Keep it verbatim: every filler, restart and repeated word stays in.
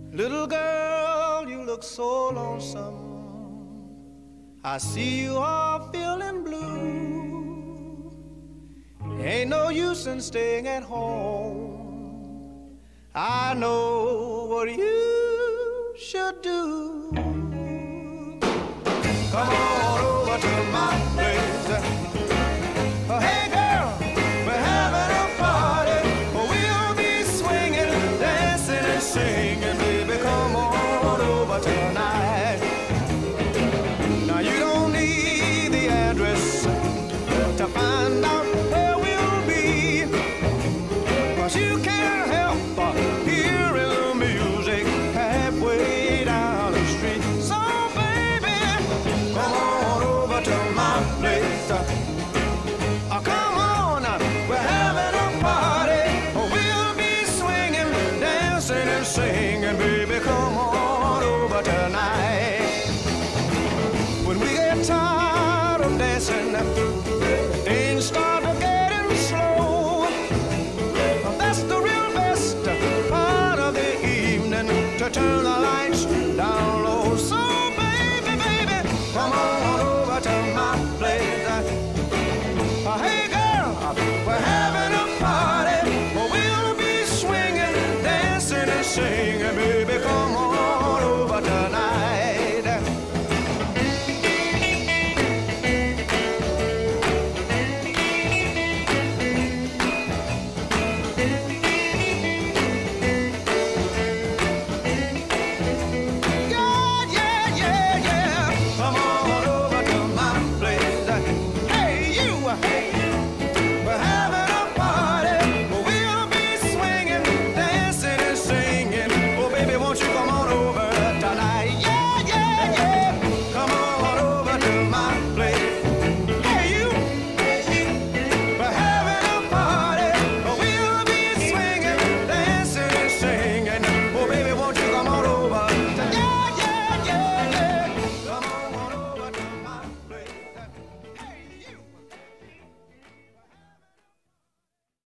Little girl, you look so lonesome. I see you are feeling blue. Ain't no use in staying at home. I know what you should do. Come on over to my place. Oh, hey girl, we're having a party. We'll be swinging, dancing and singing. Baby, come on over tonight. Now you don't need the address to find out where we'll be, 'cause you can't help hearing the music halfway down the street. So baby, come on over to my place. Oh, come on, we're having a party. We'll be swinging, dancing and singing. Baby, come on over tonight. When we get tired of dancing, things start to getting slow. That's the real best part of the evening, to turn the lights down low. So baby, baby, come on over to my place. Uh, hey girl, we're having a party. We'll be swinging, dancing and singing. Baby, come on